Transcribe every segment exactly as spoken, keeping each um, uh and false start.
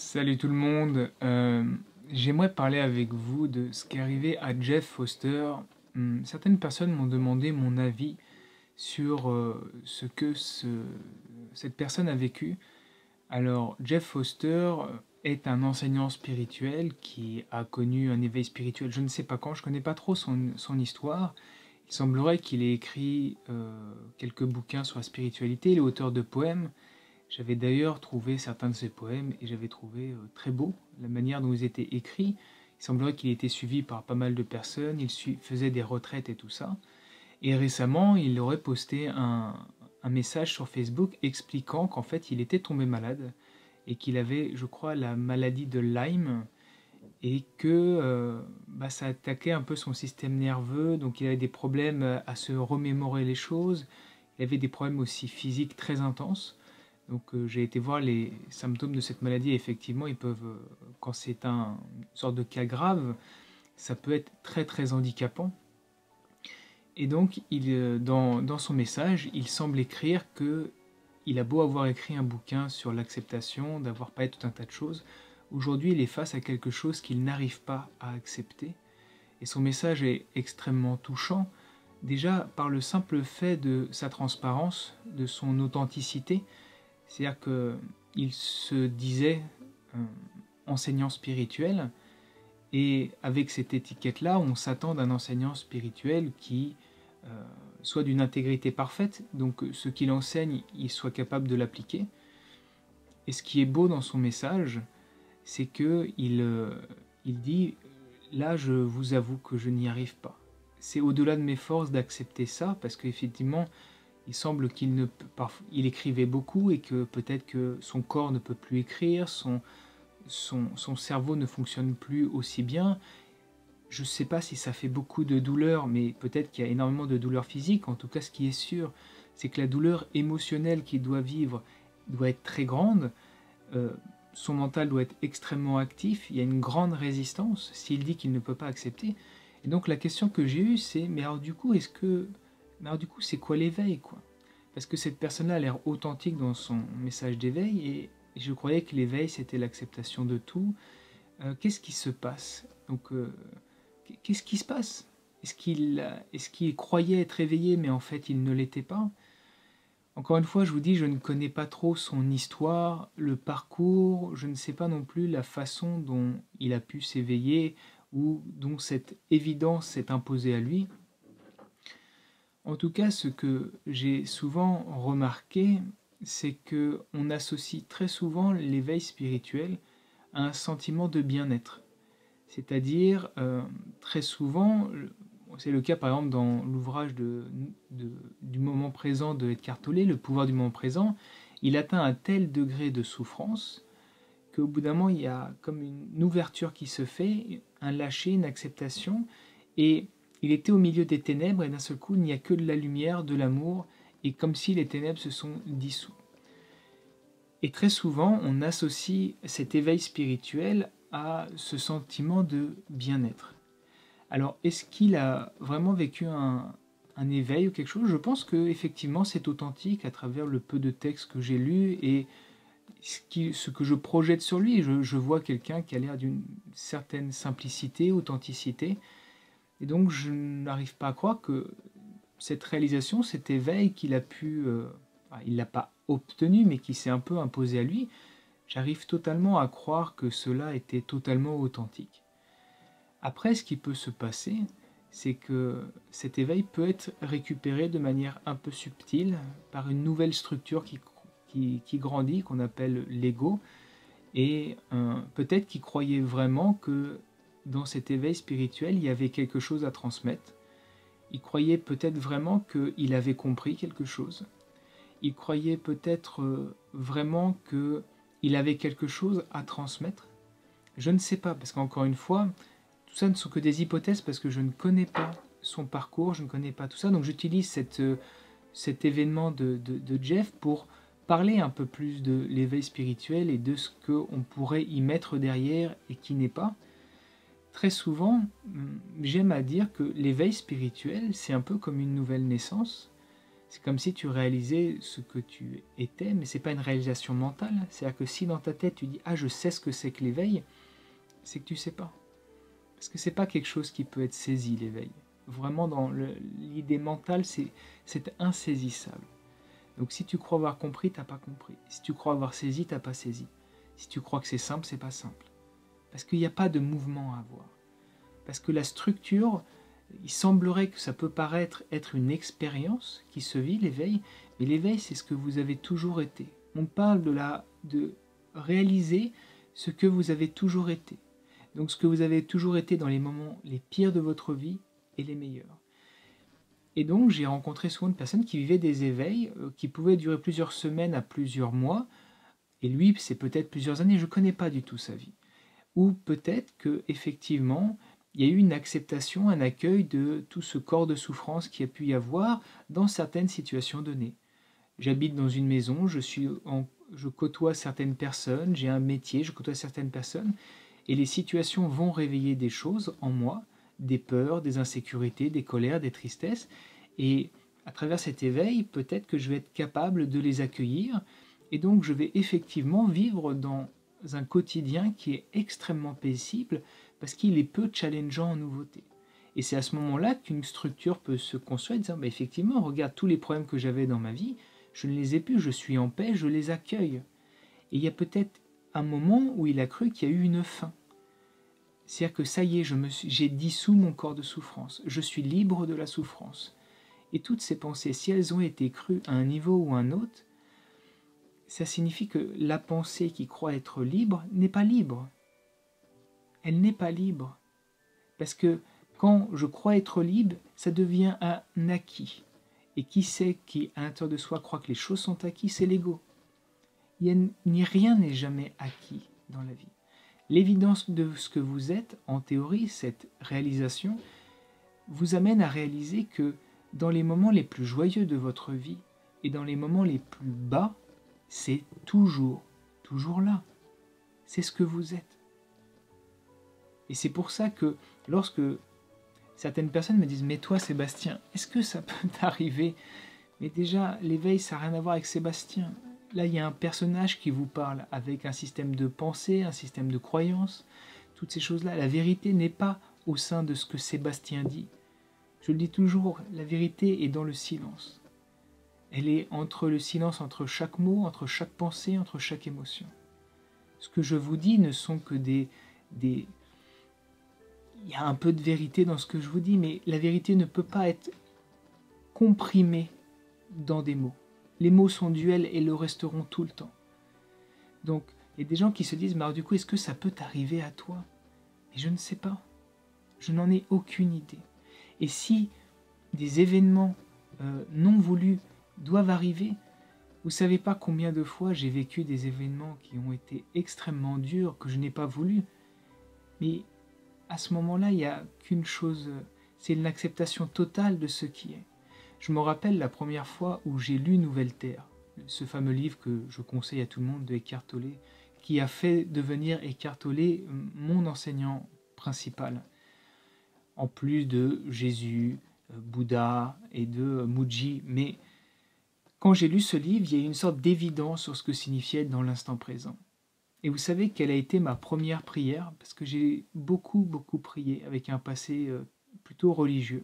Salut tout le monde. Euh, j'aimerais parler avec vous de ce qui est arrivé à Jeff Foster. Hum, certaines personnes m'ont demandé mon avis sur euh, ce que ce- cette personne a vécu. Alors, Jeff Foster est un enseignant spirituel qui a connu un éveil spirituel, je ne sais pas quand, je ne connais pas trop son, son histoire. Il semblerait qu'il ait écrit euh, quelques bouquins sur la spiritualité, il est auteur de poèmes. J'avais d'ailleurs trouvé certains de ses poèmes et j'avais trouvé euh, très beau la manière dont ils étaient écrits. Il semblerait qu'il était suivi par pas mal de personnes, il sui- faisait des retraites et tout ça. Et récemment, il aurait posté un, un message sur Facebook expliquant qu'en fait, il était tombé malade et qu'il avait, je crois, la maladie de Lyme et que euh, bah, ça attaquait un peu son système nerveux, donc il avait des problèmes à se remémorer les choses, il avait des problèmes aussi physiques très intenses. Donc euh, j'ai été voir les symptômes de cette maladie et effectivement ils peuvent, euh, quand c'est un, une sorte de cas grave, ça peut être très très handicapant. Et donc il, euh, dans, dans son message, il semble écrire que il a beau avoir écrit un bouquin sur l'acceptation, d'avoir parlé de tout un tas de choses, aujourd'hui il est face à quelque chose qu'il n'arrive pas à accepter. Et son message est extrêmement touchant, déjà par le simple fait de sa transparence, de son authenticité. C'est-à-dire qu'il se disait euh, enseignant spirituel, et avec cette étiquette-là, on s'attend d'un enseignant spirituel qui euh, soit d'une intégrité parfaite, donc ce qu'il enseigne, il soit capable de l'appliquer. Et ce qui est beau dans son message, c'est qu'il euh, il dit, là je vous avoue que je n'y arrive pas. C'est au-delà de mes forces d'accepter ça, parce qu'effectivement, il semble qu'il ne peut pas, il écrivait beaucoup et que peut-être que son corps ne peut plus écrire, son, son, son cerveau ne fonctionne plus aussi bien. Je ne sais pas si ça fait beaucoup de douleur, mais peut-être qu'il y a énormément de douleur physique. En tout cas, ce qui est sûr, c'est que la douleur émotionnelle qu'il doit vivre doit être très grande. Euh, son mental doit être extrêmement actif. Il y a une grande résistance s'il dit qu'il ne peut pas accepter. Et donc la question que j'ai eue, c'est, mais alors du coup, est-ce que mais alors du coup, c'est quoi l'éveil, quoi? Parce que cette personne-là a l'air authentique dans son message d'éveil, et je croyais que l'éveil, c'était l'acceptation de tout. Euh, qu'est-ce qui se passe? Donc, euh, qu'est-ce qui se passe? Est-ce qu'il est qu'il croyait être éveillé, mais en fait, il ne l'était pas? Encore une fois, je vous dis, je ne connais pas trop son histoire, le parcours, je ne sais pas non plus la façon dont il a pu s'éveiller, ou dont cette évidence s'est imposée à lui. En tout cas, ce que j'ai souvent remarqué, c'est que on associe très souvent l'éveil spirituel à un sentiment de bien-être. C'est-à-dire, euh, très souvent, c'est le cas par exemple dans l'ouvrage de, de- du moment présent de Eckhart Tolle, Le pouvoir du moment présent, il atteint un tel degré de souffrance qu'au bout d'un moment, il y a comme une ouverture qui se fait, un lâcher, une acceptation, et il était au milieu des ténèbres, et d'un seul coup, il n'y a que de la lumière, de l'amour, et comme si les ténèbres se sont dissous. Et très souvent, on associe cet éveil spirituel à ce sentiment de bien-être. Alors, est-ce qu'il a vraiment vécu un, un éveil ou quelque chose? Je pense que effectivement, c'est authentique à travers le peu de textes que j'ai lus et ce, qui, ce que je projette sur lui. Je, je vois quelqu'un qui a l'air d'une certaine simplicité, authenticité, et donc je n'arrive pas à croire que cette réalisation, cet éveil qu'il a pu, euh, enfin, il l'a pas obtenu, mais qui s'est un peu imposé à lui, j'arrive totalement à croire que cela était totalement authentique. Après, ce qui peut se passer, c'est que cet éveil peut être récupéré de manière un peu subtile par une nouvelle structure qui, qui, qui grandit, qu'on appelle l'ego, et euh, peut-être qu'il croyait vraiment que dans cet éveil spirituel, il y avait quelque chose à transmettre. Il croyait peut-être vraiment qu'il avait compris quelque chose. Il croyait peut-être euh, vraiment qu'il avait quelque chose à transmettre. Je ne sais pas, parce qu'encore une fois, tout ça ne sont que des hypothèses parce que je ne connais pas son parcours, je ne connais pas tout ça. Donc j'utilise cette, euh, cet événement de, de, de Jeff pour parler un peu plus de l'éveil spirituel et de ce qu'on pourrait y mettre derrière et qui n'est pas. Très souvent, j'aime à dire que l'éveil spirituel, c'est un peu comme une nouvelle naissance. C'est comme si tu réalisais ce que tu étais, mais ce n'est pas une réalisation mentale. C'est-à-dire que si dans ta tête tu dis « Ah, je sais ce que c'est que l'éveil », c'est que tu ne sais pas. Parce que ce n'est pas quelque chose qui peut être saisi, l'éveil. Vraiment, dans l'idée mentale, c'est insaisissable. Donc si tu crois avoir compris, tu n'as pas compris. Si tu crois avoir saisi, tu n'as pas saisi. Si tu crois que c'est simple, c'est pas simple. Parce qu'il n'y a pas de mouvement à avoir. Parce que la structure, il semblerait que ça peut paraître être une expérience qui se vit, l'éveil, mais l'éveil, c'est ce que vous avez toujours été. On parle de, la, de réaliser ce que vous avez toujours été. Donc ce que vous avez toujours été dans les moments les pires de votre vie et les meilleurs. Et donc j'ai rencontré souvent de personnes qui vivaient des éveils euh, qui pouvaient durer plusieurs semaines à plusieurs mois, et lui, c'est peut-être plusieurs années, je ne connais pas du tout sa vie. Ou peut-être qu'effectivement, il y a eu une acceptation, un accueil de tout ce corps de souffrance qu'il y a pu y avoir dans certaines situations données. J'habite dans une maison, je, suis en, je côtoie certaines personnes, j'ai un métier, je côtoie certaines personnes, et les situations vont réveiller des choses en moi, des peurs, des insécurités, des colères, des tristesses, et à travers cet éveil, peut-être que je vais être capable de les accueillir, et donc je vais effectivement vivre dans un quotidien qui est extrêmement paisible, parce qu'il est peu challengeant en nouveauté. Et c'est à ce moment-là qu'une structure peut se construire, disant, bah, effectivement, regarde tous les problèmes que j'avais dans ma vie, je ne les ai plus, je suis en paix, je les accueille. Et il y a peut-être un moment où il a cru qu'il y a eu une fin. C'est-à-dire que ça y est, j'ai dissous mon corps de souffrance, je suis libre de la souffrance. Et toutes ces pensées, si elles ont été crues à un niveau ou à un autre, ça signifie que la pensée qui croit être libre n'est pas libre. Elle n'est pas libre. Parce que quand je crois être libre, ça devient un acquis. Et qui sait qui, à l'intérieur de soi, croit que les choses sont acquises, c'est l'ego. Rien n'est jamais acquis dans la vie. L'évidence de ce que vous êtes, en théorie, cette réalisation, vous amène à réaliser que dans les moments les plus joyeux de votre vie et dans les moments les plus bas, c'est toujours, toujours là. C'est ce que vous êtes. Et c'est pour ça que lorsque certaines personnes me disent « Mais toi, Sébastien, est-ce que ça peut t'arriver ?» Mais déjà, l'éveil, ça n'a rien à voir avec Sébastien. Là, il y a un personnage qui vous parle avec un système de pensée, un système de croyance, toutes ces choses-là. La vérité n'est pas au sein de ce que Sébastien dit. Je le dis toujours, la vérité est dans le silence. Elle est entre le silence, entre chaque mot, entre chaque pensée, entre chaque émotion. Ce que je vous dis ne sont que des... des... Il y a un peu de vérité dans ce que je vous dis, mais la vérité ne peut pas être comprimée dans des mots. Les mots sont duels et le resteront tout le temps. Donc, il y a des gens qui se disent, mais alors du coup, est-ce que ça peut t'arriver à toi? Et je ne sais pas. Je n'en ai aucune idée. Et si des événements euh, non voulus doivent arriver, vous ne savez pas combien de fois j'ai vécu des événements qui ont été extrêmement durs, que je n'ai pas voulu. Mais à ce moment-là, il n'y a qu'une chose, c'est l'acceptation totale de ce qui est. Je me rappelle la première fois où j'ai lu Nouvelle Terre, ce fameux livre que je conseille à tout le monde de Eckhart Tolle, qui a fait devenir Eckhart Tolle mon enseignant principal, en plus de Jésus, Bouddha et de Mooji. Mais quand j'ai lu ce livre, il y a eu une sorte d'évidence sur ce que signifiait être dans l'instant présent. Et vous savez quelle a été ma première prière? Parce que j'ai beaucoup, beaucoup prié avec un passé plutôt religieux.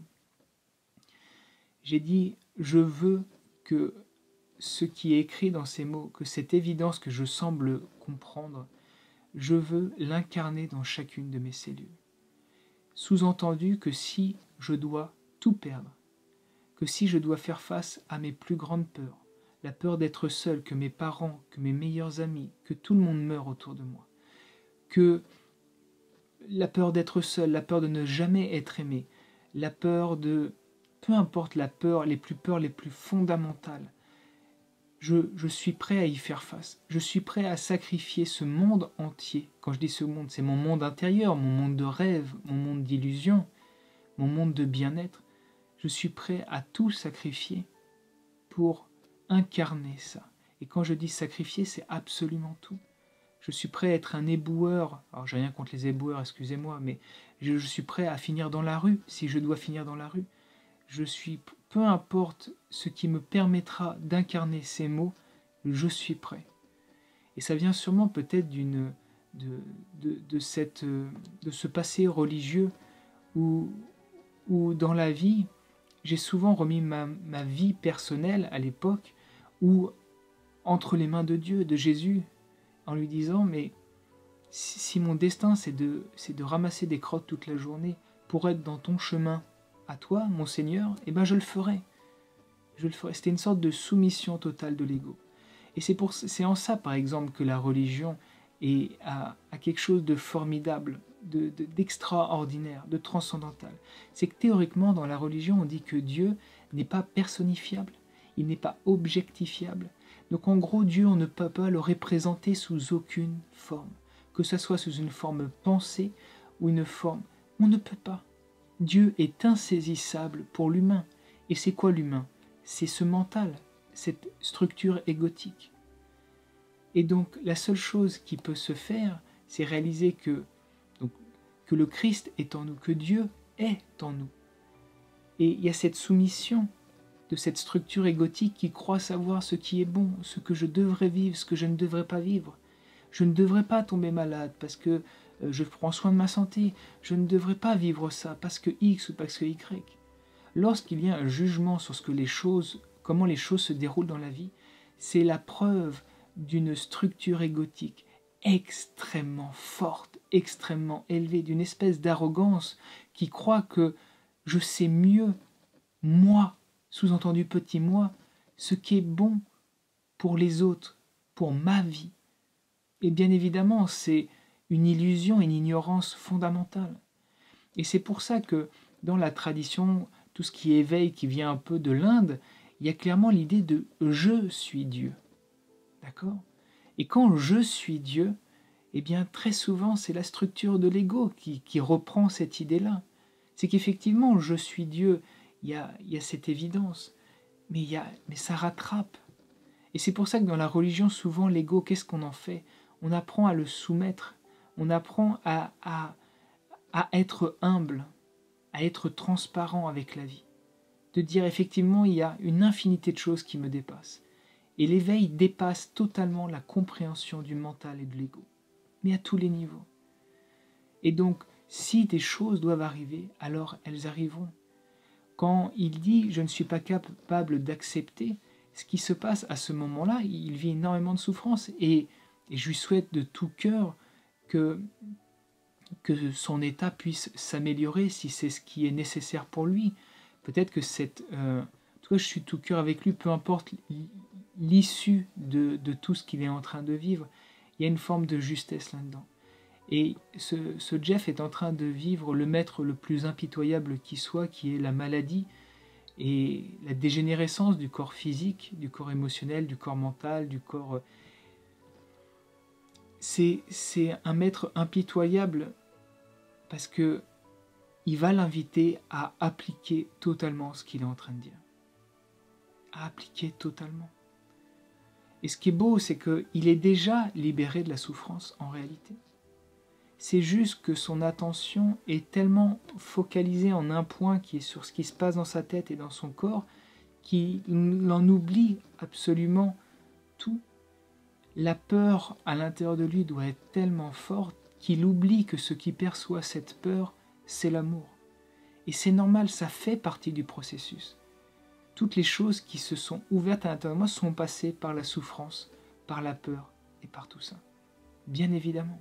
J'ai dit, je veux que ce qui est écrit dans ces mots, que cette évidence que je semble comprendre, je veux l'incarner dans chacune de mes cellules. Sous-entendu que si je dois tout perdre, que si je dois faire face à mes plus grandes peurs, la peur d'être seul, que mes parents, que mes meilleurs amis, que tout le monde meure autour de moi, que la peur d'être seul, la peur de ne jamais être aimé, la peur de... peu importe la peur, les plus peurs les plus fondamentales, je, je suis prêt à y faire face. Je suis prêt à sacrifier ce monde entier. Quand je dis ce monde, c'est mon monde intérieur, mon monde de rêve, mon monde d'illusion, mon monde de bien-être. Je suis prêt à tout sacrifier pour incarner ça. Et quand je dis sacrifier, c'est absolument tout. Je suis prêt à être un éboueur. Alors, j'ai rien contre les éboueurs, excusez-moi, mais je, je suis prêt à finir dans la rue, si je dois finir dans la rue. Je suis peu importe ce qui me permettra d'incarner ces mots, je suis prêt. Et ça vient sûrement peut-être d'une de, de, de, cette, de ce passé religieux où, où dans la vie, j'ai souvent remis ma, ma vie personnelle à l'époque où entre les mains de Dieu, de Jésus, en lui disant mais si, si mon destin c'est de, c'est de ramasser des crottes toute la journée pour être dans ton chemin à toi, mon Seigneur, eh ben je le ferai. Je le ferai. C'était une sorte de soumission totale de l'ego. Et c'est, pour, c'est en ça, par exemple, que la religion est à, à quelque chose de formidable, de, de, d'extraordinaire, de transcendantal. C'est que théoriquement, dans la religion, on dit que Dieu n'est pas personnifiable, il n'est pas objectifiable. Donc en gros, Dieu, on ne peut pas le représenter sous aucune forme, que ce soit sous une forme pensée ou une forme... On ne peut pas. Dieu est insaisissable pour l'humain. Et c'est quoi l'humain? C'est ce mental, cette structure égotique. Et donc la seule chose qui peut se faire, c'est réaliser que, donc, que le Christ est en nous, que Dieu est en nous. Et il y a cette soumission de cette structure égotique qui croit savoir ce qui est bon, ce que je devrais vivre, ce que je ne devrais pas vivre. Je ne devrais pas tomber malade parce que euh, je prends soin de ma santé. Je ne devrais pas vivre ça parce que X ou parce que Y. Lorsqu'il y a un jugement sur ce que les choses, comment les choses se déroulent dans la vie, c'est la preuve d'une structure égotique extrêmement forte, extrêmement élevée, d'une espèce d'arrogance qui croit que je sais mieux, moi, sous-entendu petit moi, ce qui est bon pour les autres, pour ma vie. Et bien évidemment, c'est une illusion, une ignorance fondamentale. Et c'est pour ça que dans la tradition, tout ce qui éveille, qui vient un peu de l'Inde, il y a clairement l'idée de « je suis Dieu ». D'accord ? Et quand « je suis Dieu », eh bien très souvent c'est la structure de l'ego qui, qui reprend cette idée-là. C'est qu'effectivement « je suis Dieu », il y a, il y a cette évidence, mais, il y a, mais ça rattrape. Et c'est pour ça que dans la religion, souvent l'ego, qu'est-ce qu'on en fait? On apprend à le soumettre, on apprend à, à, à être humble, à être transparent avec la vie, de dire effectivement il y a une infinité de choses qui me dépassent. Et l'éveil dépasse totalement la compréhension du mental et de l'ego, mais à tous les niveaux. Et donc, si des choses doivent arriver, alors elles arriveront. Quand il dit « je ne suis pas capable d'accepter », ce qui se passe à ce moment-là, il vit énormément de souffrance. Et, et je lui souhaite de tout cœur que, que son état puisse s'améliorer si c'est ce qui est nécessaire pour lui. Peut-être que cette... Euh, en tout cas, je suis tout cœur avec lui, peu importe l'issue de, de tout ce qu'il est en train de vivre. Il y a une forme de justesse là-dedans. Et ce, ce Jeff est en train de vivre le maître le plus impitoyable qui soit, qui est la maladie et la dégénérescence du corps physique, du corps émotionnel, du corps mental, du corps... C'est, c'est un maître impitoyable parce que il va l'inviter à appliquer totalement ce qu'il est en train de dire. À appliquer totalement. Et ce qui est beau, c'est qu'il est déjà libéré de la souffrance en réalité. C'est juste que son attention est tellement focalisée en un point qui est sur ce qui se passe dans sa tête et dans son corps qu'il en oublie absolument tout. La peur à l'intérieur de lui doit être tellement forte qu'il oublie que ce qui perçoit cette peur, c'est l'amour. Et c'est normal, ça fait partie du processus. Toutes les choses qui se sont ouvertes à l'intérieur de moi sont passées par la souffrance, par la peur et par tout ça. Bien évidemment.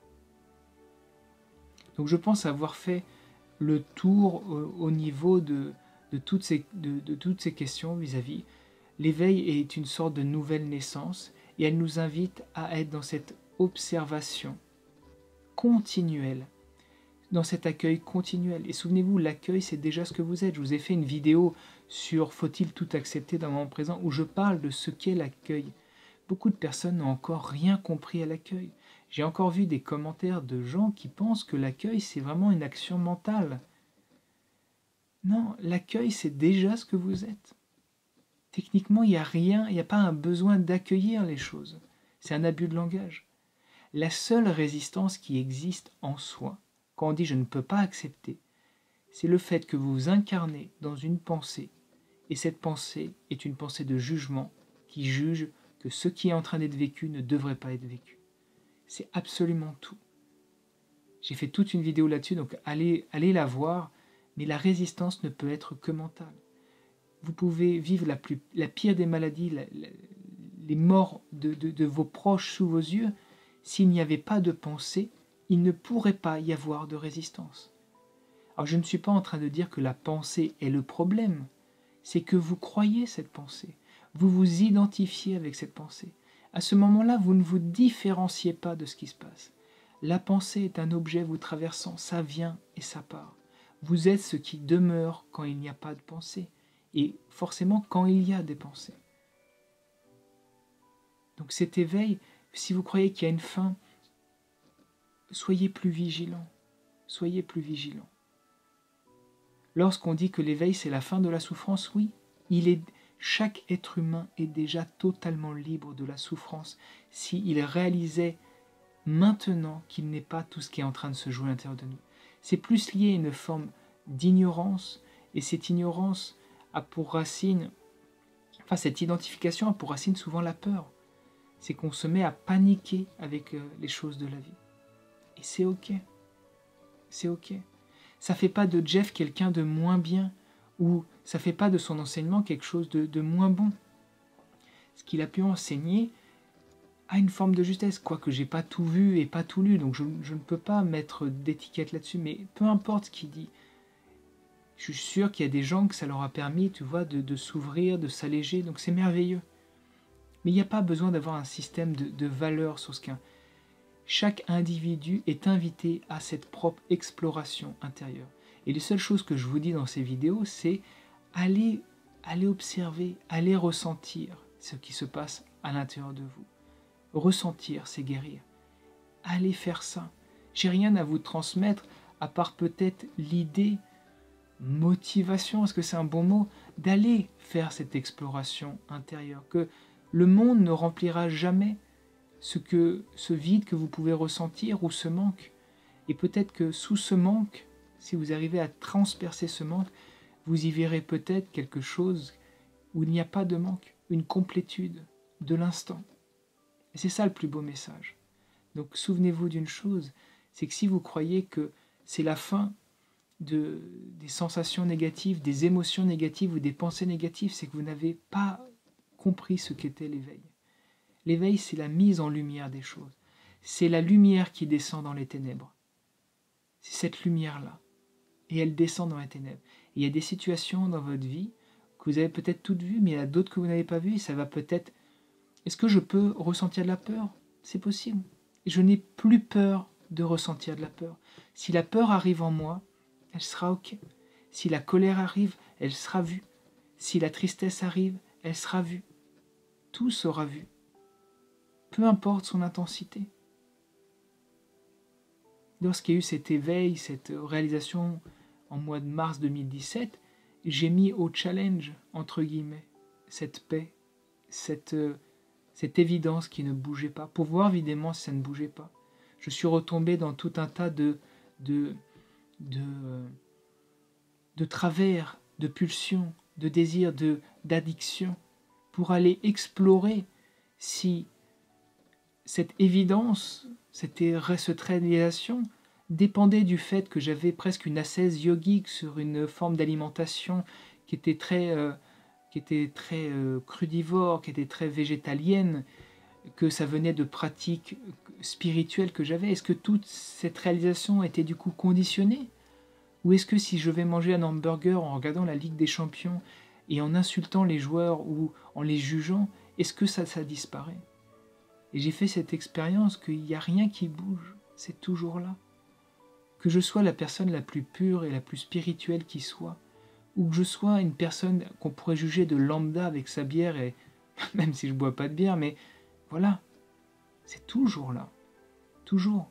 Donc je pense avoir fait le tour au, au niveau de, de, toutes ces, de, de toutes ces questions vis-à-vis. L'éveil est une sorte de nouvelle naissance et elle nous invite à être dans cette observation continuelle, dans cet accueil continuel. Et souvenez-vous, l'accueil, c'est déjà ce que vous êtes. Je vous ai fait une vidéo sur « Faut-il tout accepter dans le moment présent » où je parle de ce qu'est l'accueil. Beaucoup de personnes n'ont encore rien compris à l'accueil. J'ai encore vu des commentaires de gens qui pensent que l'accueil, c'est vraiment une action mentale. Non, l'accueil, c'est déjà ce que vous êtes. Techniquement, il n'y a rien, il n'y a pas un besoin d'accueillir les choses. C'est un abus de langage. La seule résistance qui existe en soi, quand on dit « je ne peux pas accepter », c'est le fait que vous vous incarnez dans une pensée Et cette pensée est une pensée de jugement qui juge que ce qui est en train d'être vécu ne devrait pas être vécu. C'est absolument tout. J'ai fait toute une vidéo là-dessus, donc allez, allez la voir, mais la résistance ne peut être que mentale. Vous pouvez vivre la, plus, la pire des maladies, la, la, les morts de, de, de vos proches sous vos yeux. S'il n'y avait pas de pensée, il ne pourrait pas y avoir de résistance. Alors je ne suis pas en train de dire que la pensée est le problème, c'est que vous croyez cette pensée, vous vous identifiez avec cette pensée. À ce moment-là, vous ne vous différenciez pas de ce qui se passe. La pensée est un objet vous traversant, ça vient et ça part. Vous êtes ce qui demeure quand il n'y a pas de pensée, et forcément quand il y a des pensées. Donc cet éveil, si vous croyez qu'il y a une fin, soyez plus vigilants, soyez plus vigilants. Lorsqu'on dit que l'éveil c'est la fin de la souffrance, oui, il est, chaque être humain est déjà totalement libre de la souffrance s'il réalisait maintenant qu'il n'est pas tout ce qui est en train de se jouer à l'intérieur de nous. C'est plus lié à une forme d'ignorance, et cette ignorance a pour racine, enfin cette identification a pour racine souvent la peur. C'est qu'on se met à paniquer avec les choses de la vie. Et c'est ok. C'est ok. Ça ne fait pas de Jeff quelqu'un de moins bien, ou ça ne fait pas de son enseignement quelque chose de, de moins bon. Ce qu'il a pu enseigner a une forme de justesse, quoique je n'ai pas tout vu et pas tout lu, donc je, je ne peux pas mettre d'étiquette là-dessus, mais peu importe ce qu'il dit, je suis sûr qu'il y a des gens que ça leur a permis, tu vois, de, de s'ouvrir, de s'alléger, donc c'est merveilleux. Mais il n'y a pas besoin d'avoir un système de, de valeurs sur ce qu'un... Chaque individu est invité à cette propre exploration intérieure. Et les seules choses que je vous dis dans ces vidéos, c'est aller, aller observer, aller ressentir ce qui se passe à l'intérieur de vous. Ressentir, c'est guérir. Allez faire ça. J'ai rien à vous transmettre, à part peut-être l'idée, motivation, est-ce que c'est un bon mot, d'aller faire cette exploration intérieure, que le monde ne remplira jamais ce, que, ce vide que vous pouvez ressentir ou ce manque. Et peut-être que sous ce manque, si vous arrivez à transpercer ce manque, vous y verrez peut-être quelque chose où il n'y a pas de manque, une complétude de l'instant. Et c'est ça le plus beau message. Donc souvenez-vous d'une chose, c'est que si vous croyez que c'est la fin de, des sensations négatives, des émotions négatives ou des pensées négatives, c'est que vous n'avez pas compris ce qu'était l'éveil. L'éveil, c'est la mise en lumière des choses. C'est la lumière qui descend dans les ténèbres. C'est cette lumière-là. Et elle descend dans les ténèbres. Et il y a des situations dans votre vie que vous avez peut-être toutes vues, mais il y en a d'autres que vous n'avez pas vues. Et ça va peut-être... Est-ce que je peux ressentir de la peur? C'est possible. Je n'ai plus peur de ressentir de la peur. Si la peur arrive en moi, elle sera ok. Si la colère arrive, elle sera vue. Si la tristesse arrive, elle sera vue. Tout sera vu. Peu importe son intensité. Lorsqu'il y a eu cet éveil, cette réalisation en mois de mars deux mille dix-sept, j'ai mis au challenge, entre guillemets, cette paix, cette, cette évidence qui ne bougeait pas, pour voir évidemment si ça ne bougeait pas. Je suis retombé dans tout un tas de, de, de, de travers, de pulsions, de désirs, de, d'addiction, pour aller explorer si cette évidence, cette, cette réalisation dépendait du fait que j'avais presque une ascèse yogique sur une forme d'alimentation qui était très, euh, qui était très euh, crudivore, qui était très végétalienne, que ça venait de pratiques spirituelles que j'avais. Est-ce que toute cette réalisation était du coup conditionnée? Ou est-ce que si je vais manger un hamburger en regardant la Ligue des Champions et en insultant les joueurs ou en les jugeant, est-ce que ça, ça disparaît? Et j'ai fait cette expérience qu'il n'y a rien qui bouge, c'est toujours là. Que je sois la personne la plus pure et la plus spirituelle qui soit, ou que je sois une personne qu'on pourrait juger de lambda avec sa bière, et même si je ne bois pas de bière, mais voilà, c'est toujours là, toujours.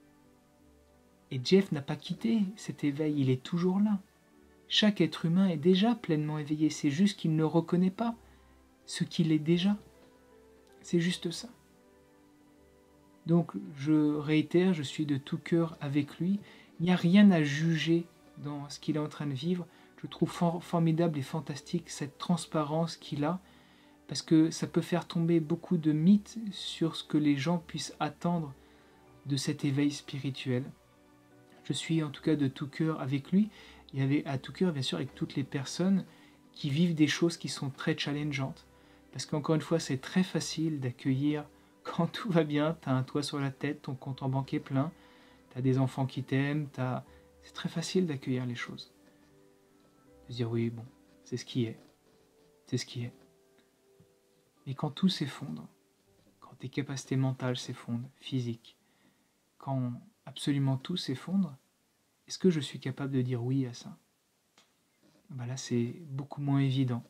Et Jeff n'a pas quitté cet éveil, il est toujours là. Chaque être humain est déjà pleinement éveillé, c'est juste qu'il ne reconnaît pas ce qu'il est déjà. C'est juste ça. Donc, je réitère, je suis de tout cœur avec lui. Il n'y a rien à juger dans ce qu'il est en train de vivre. Je Je trouve for formidable et fantastique cette transparence qu'il a, parce que ça peut faire tomber beaucoup de mythes sur ce que les gens puissent attendre de cet éveil spirituel. Je suis en tout cas de tout cœur avec lui, et avec, à tout cœur bien sûr avec toutes les personnes qui vivent des choses qui sont très challengeantes. Parce qu'encore une fois, c'est très facile d'accueillir quand tout va bien, tu as un toit sur la tête, ton compte en banque est plein, tu as des enfants qui t'aiment, t'as... c'est très facile d'accueillir les choses. De dire oui, bon, c'est ce qui est, c'est ce qui est. Mais quand tout s'effondre, quand tes capacités mentales s'effondrent, physiques, quand absolument tout s'effondre, est-ce que je suis capable de dire oui à ça? Ben là, c'est beaucoup moins évident.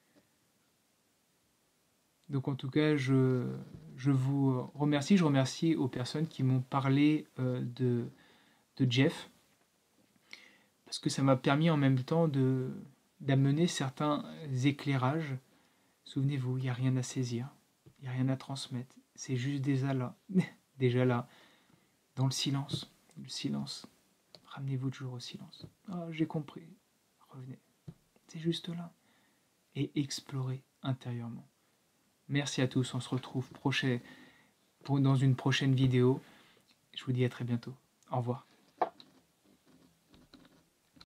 Donc en tout cas, je, je vous remercie. Je remercie aux personnes qui m'ont parlé euh, de, de Jeff, parce que ça m'a permis en même temps de, d'amener certains éclairages. Souvenez-vous, il n'y a rien à saisir, il n'y a rien à transmettre. C'est juste déjà là, déjà là, dans le silence. Le silence. Ramenez-vous toujours au silence. Ah, j'ai compris. Revenez. C'est juste là. Et explorez intérieurement. Merci à tous, on se retrouve prochain, pour, dans une prochaine vidéo. Je vous dis à très bientôt. Au revoir.